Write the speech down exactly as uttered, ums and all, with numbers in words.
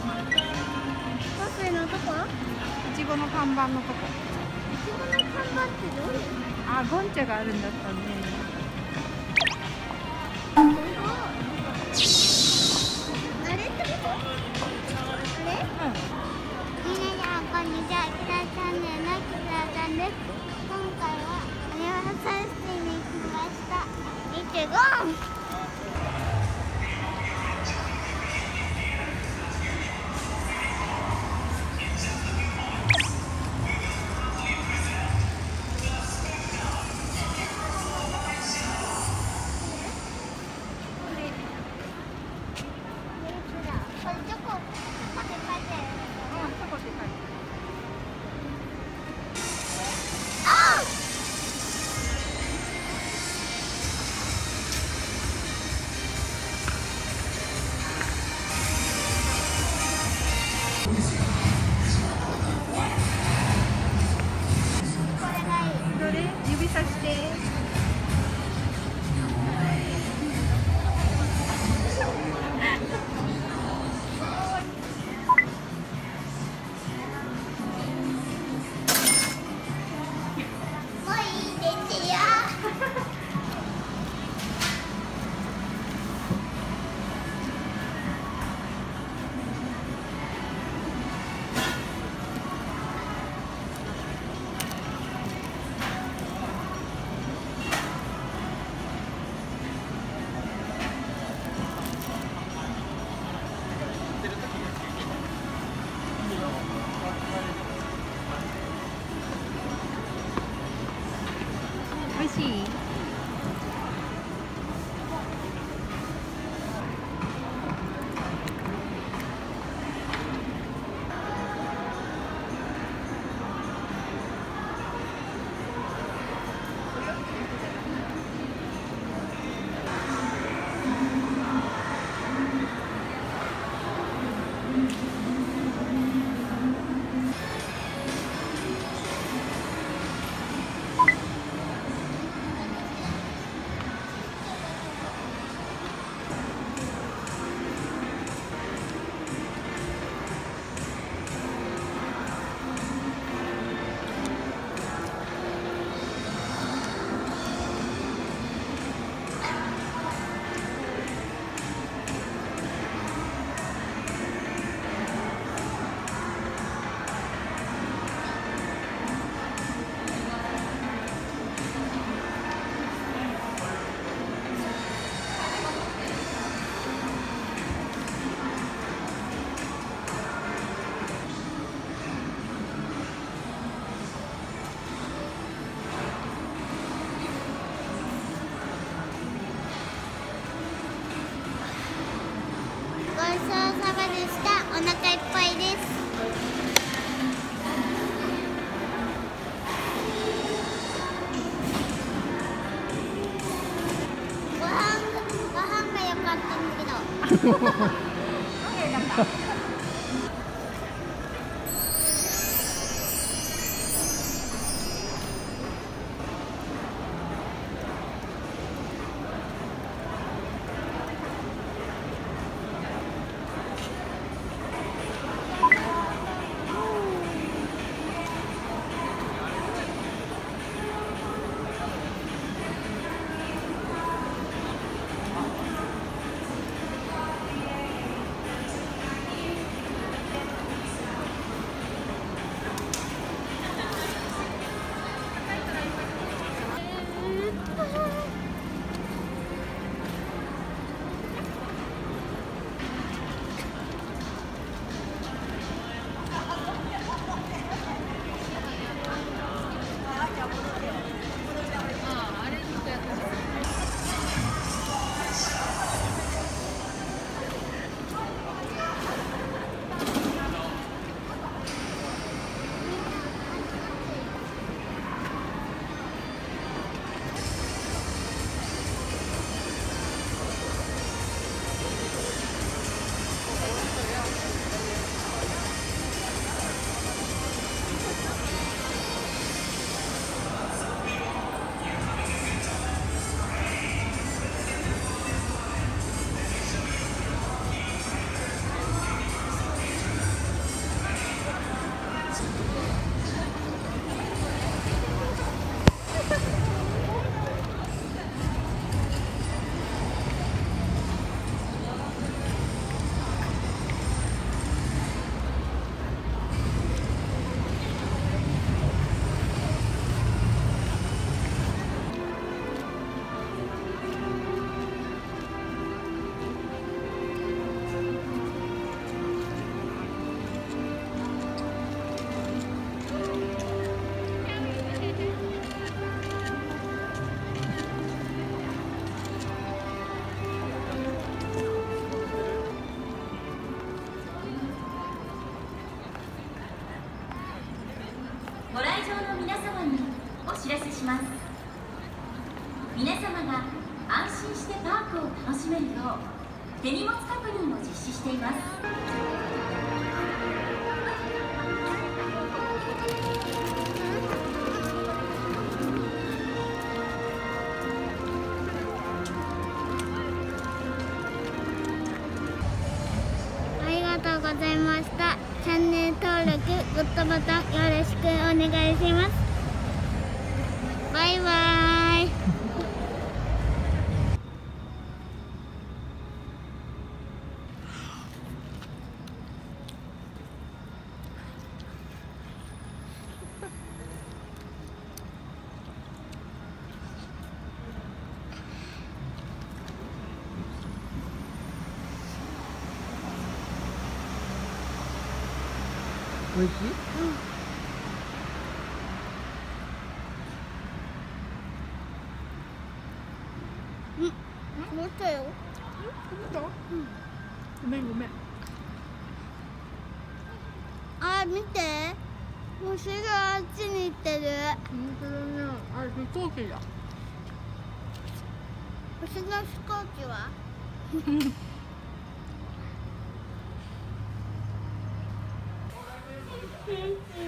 パフェのとこ？ いちごの看板のとこ。 いちごの看板ってどれ？ あ、ゴンチャがあるんだったね。 あれってこと？あれ？ うん。 皆さんこんにちは。キラチャンネルのキラちゃんです。今回はアニバーサリーに来ました。見てゴン。 指さして。 もういいですよ。 美味しい？ごちそうさまでした。お腹いっぱいです。ご飯ご飯が良かったんだけど。 場の皆様にお知らせします。皆様が安心してパークを楽しめるよう手荷物確認を実施しています。 ありがとうございました。チャンネル登録、グッドボタンよろしくお願いします。バイバイ。 美味しい？ うん。うん。持ったよ。 ごめんごめん。 あ、見て。星があっちに行ってる。 本当だね。あれ飛行機だ。 星の飛行機は？うんうん。